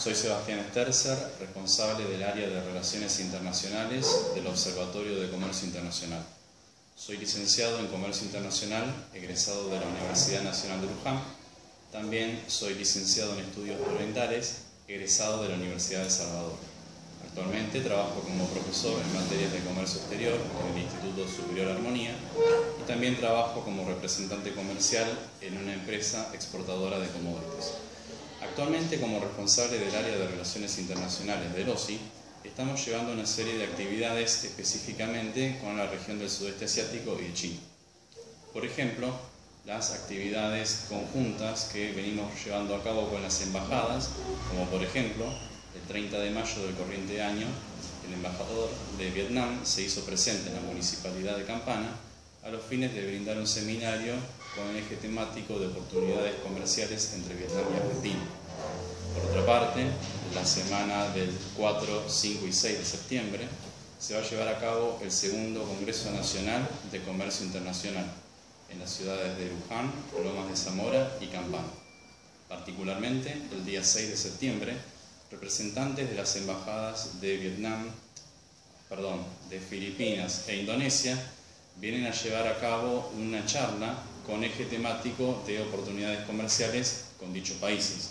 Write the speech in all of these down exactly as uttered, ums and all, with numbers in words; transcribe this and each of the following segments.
Soy Sebastián Sterzer, responsable del área de Relaciones Internacionales del Observatorio de Comercio Internacional. Soy licenciado en Comercio Internacional, egresado de la Universidad Nacional de Luján. También soy licenciado en Estudios Orientales, egresado de la Universidad de Salvador. Actualmente trabajo como profesor en materias de comercio exterior en el Instituto Superior Armonía y también trabajo como representante comercial en una empresa exportadora de commodities. Actualmente, como responsable del área de Relaciones Internacionales del O S I, estamos llevando una serie de actividades específicamente con la región del sudeste asiático y de China. Por ejemplo, las actividades conjuntas que venimos llevando a cabo con las embajadas, como por ejemplo, el treinta de mayo del corriente año, el embajador de Vietnam se hizo presente en la Municipalidad de Campana a los fines de brindar un seminario con el eje temático de oportunidades comerciales entre Vietnam y Argentina. Por otra parte, la semana del cuatro, cinco y seis de septiembre se va a llevar a cabo el segundo Congreso Nacional de Comercio Internacional en las ciudades de Luján, Lomas de Zamora y Campana. Particularmente, el día seis de septiembre, representantes de las embajadas de Vietnam, perdón, de Filipinas e Indonesia vienen a llevar a cabo una charla con eje temático de oportunidades comerciales con dichos países.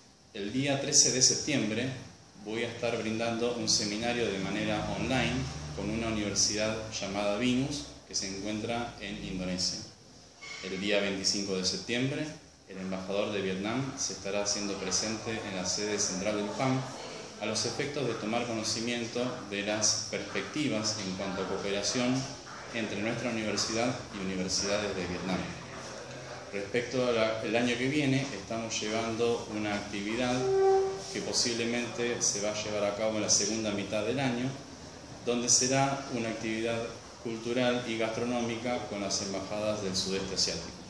El día trece de septiembre voy a estar brindando un seminario de manera online con una universidad llamada Binus que se encuentra en Indonesia. El día veinticinco de septiembre el embajador de Vietnam se estará haciendo presente en la sede central de Luján a los efectos de tomar conocimiento de las perspectivas en cuanto a cooperación entre nuestra universidad y universidades de Vietnam. Respecto al año que viene, estamos llevando una actividad que posiblemente se va a llevar a cabo en la segunda mitad del año, donde será una actividad cultural y gastronómica con las embajadas del sudeste asiático.